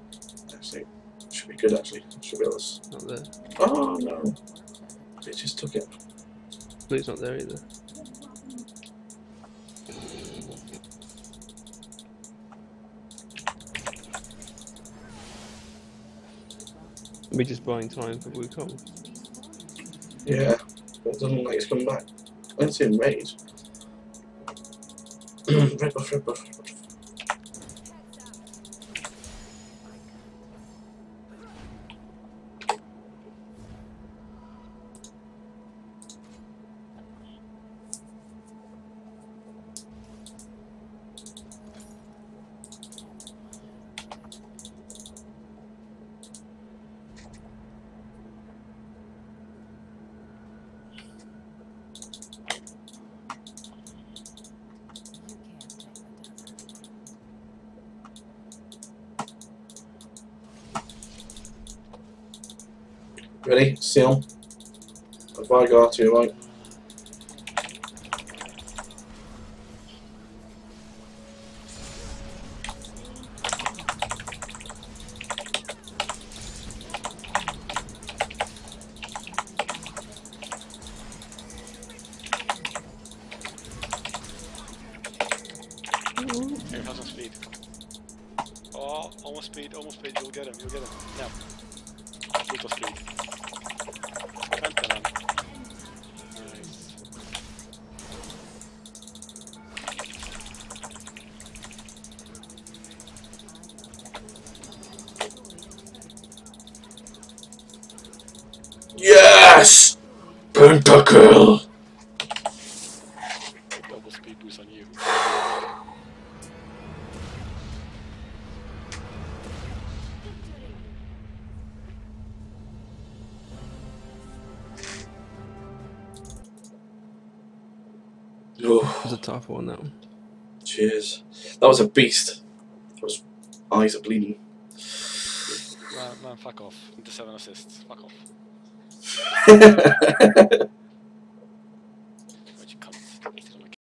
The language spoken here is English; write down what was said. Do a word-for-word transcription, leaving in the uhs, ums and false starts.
Actually, should be good. Actually, should be able to. Not there. Oh no! It just took it. Blue's not there either. We're just buying time for Wukong. Yeah, but it doesn't look like it's coming back. I didn't see him raid. Red buff, red buff, red buff. Ready? Sion. If I go to your right. Here, have some speed. Oh, almost speed, almost speed. You'll get him, you'll get him. Yeah. Super speed. Penta then. Nice. Yes! Pentakill! Double speed boost on you. Oh, It was a tough one, that one. cheers. That was a beast. That was, eyes are bleeding. Man, man, fuck off. Into seven assists. Fuck off.